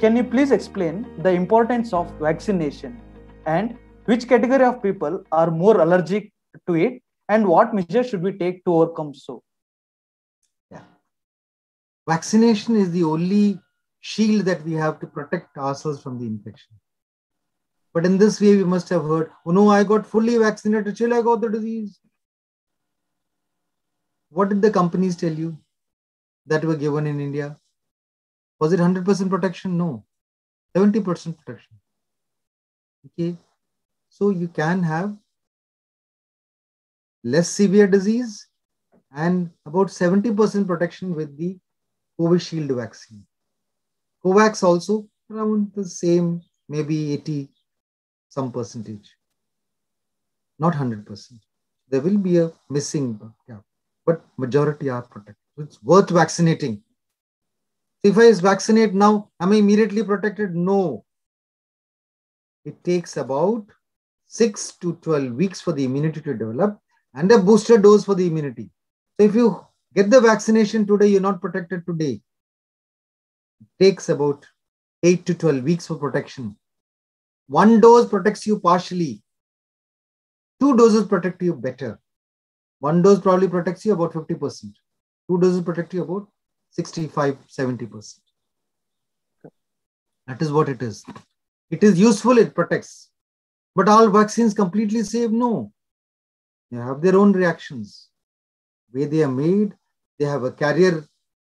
can you please explain the importance of vaccination and which category of people are more allergic to it and what measures should we take to overcome so? Yeah. Vaccination is the only shield that we have to protect ourselves from the infection. But in this way, we must have heard, oh no, I got fully vaccinated till I got the disease. What did the companies tell you that were given in India? Was it 100% protection? No, 70% protection. Okay, so you can have less severe disease and about 70% protection with the Covishield vaccine. Covax also around the same, maybe 80 some percentage, not 100%. There will be a missing, but majority are protected. It's worth vaccinating. If I vaccinate now, am I immediately protected? No. It takes about 6 to 12 weeks for the immunity to develop and a booster dose for the immunity. So if you get the vaccination today, you're not protected today. It takes about 8 to 12 weeks for protection. One dose protects you partially. 2 doses protect you better. One dose probably protects you about 50%. 2 doses protect you about 65, 70%. That is what it is. It is useful, it protects. But all vaccines completely save? No. They have their own reactions. The way they are made, they have a carrier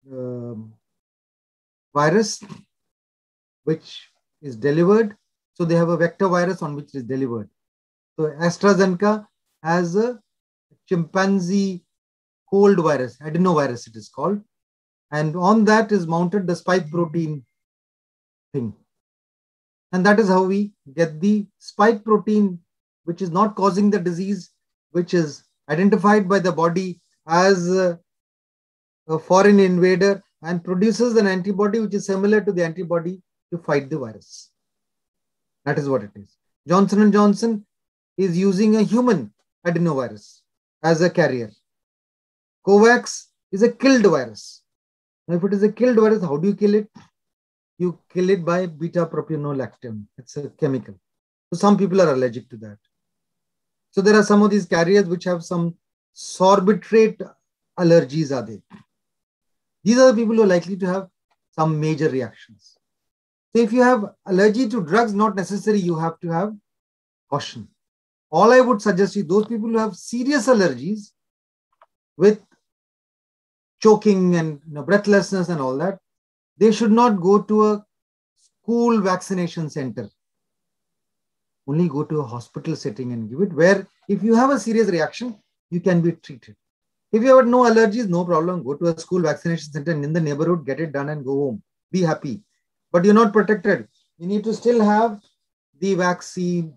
virus which is delivered. So they have a vector virus on which it is delivered. So AstraZeneca has a chimpanzee cold virus, adenovirus it is called. And on that is mounted the spike protein thing. And that is how we get the spike protein, which is not causing the disease, which is identified by the body as a foreign invader and produces an antibody which is similar to the antibody to fight the virus. That is what it is. Johnson & Johnson is using a human adenovirus as a carrier. Covax is a killed virus. Now, if it is a killed virus, how do you kill it? You kill it by beta-propionolactam. It's a chemical. So some people are allergic to that. So there are some of these carriers which have some sorbitrate allergies are there. These are the people who are likely to have some major reactions. So if you have allergy to drugs, not necessary, you have to have caution. All I would suggest is those people who have serious allergies with choking and breathlessness and all that, they should not go to a school vaccination center. Only go to a hospital setting and give it, where if you have a serious reaction, you can be treated. If you have no allergies, no problem. Go to a school vaccination center and in the neighborhood, get it done and go home. Be happy. But you're not protected. You need to still have the vaccine,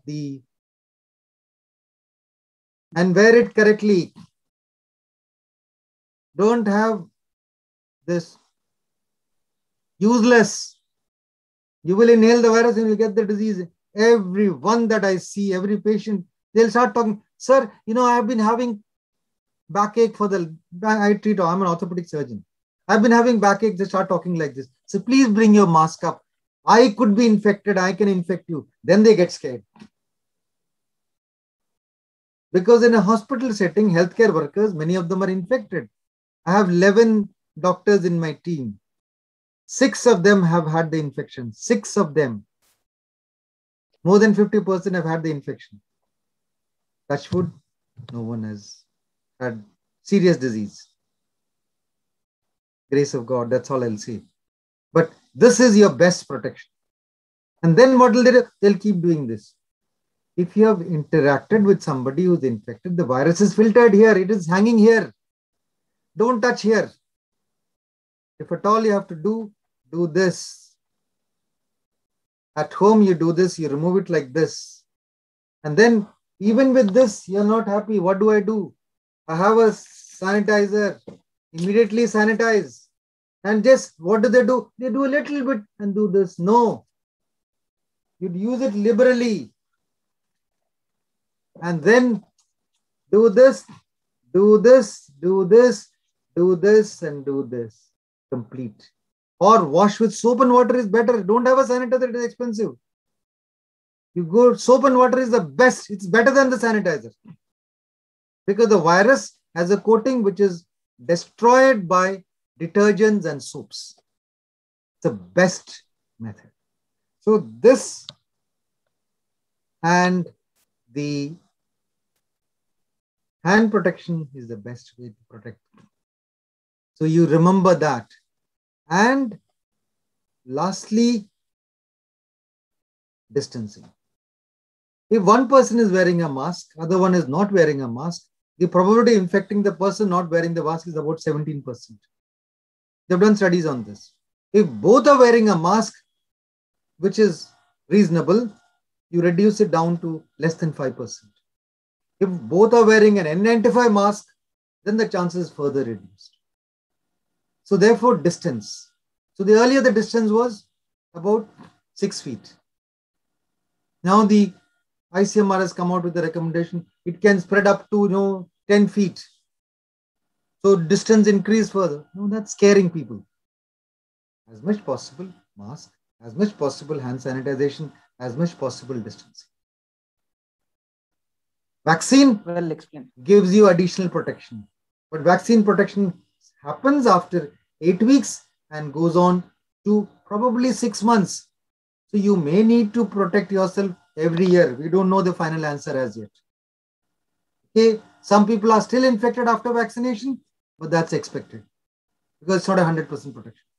and wear it correctly. Don't have this useless. You will inhale the virus and you'll get the disease. Everyone that I see, every patient, they'll start talking, sir, I've been having backache I'm an orthopedic surgeon. I've been having backache. They start talking like this. So please bring your mask up. I could be infected. I can infect you. Then they get scared. Because in a hospital setting, healthcare workers, many of them are infected. I have 11 doctors in my team. 6 of them have had the infection. 6 of them. More than 50% have had the infection. Touch wood, no one has had serious disease. Grace of God, that's all I'll say. But this is your best protection. And then what will they do? They'll keep doing this. If you have interacted with somebody who's infected, the virus is filtered here. It is hanging here. Don't touch here. If at all you have to do this. At home, you do this, you remove it like this. And then even with this, you're not happy. What do? I have a sanitizer. Immediately sanitize. And just what do? They do a little bit and do this. No. You'd use it liberally. And then do this, do this, do this, do this, and do this. Complete. or wash with soap and water is better. Don't have a sanitizer, it is expensive. You go, soap and water is the best. It's better than the sanitizer. Because the virus has a coating which is destroyed by detergents and soaps. It's the best method. So this and the hand protection is the best way to protect. So you remember that. And lastly, distancing. If one person is wearing a mask, other one is not wearing a mask, the probability of infecting the person not wearing the mask is about 17%. They've done studies on this. If both are wearing a mask, which is reasonable, you reduce it down to less than 5%. If both are wearing an N95 mask, then the chances further reduced. So therefore, distance. So the earlier the distance was about 6 feet. Now the ICMR has come out with a recommendation. It can spread up to 10 feet. So distance increase further. No, that's scaring people. As much possible mask, as much possible hand sanitization, as much possible distancing. Vaccine Well explained. gives you additional protection. But vaccine protection happens after 8 weeks and goes on to probably 6 months. So you may need to protect yourself every year. We don't know the final answer as yet. Okay, some people are still infected after vaccination, but that's expected because it's not 100% protection.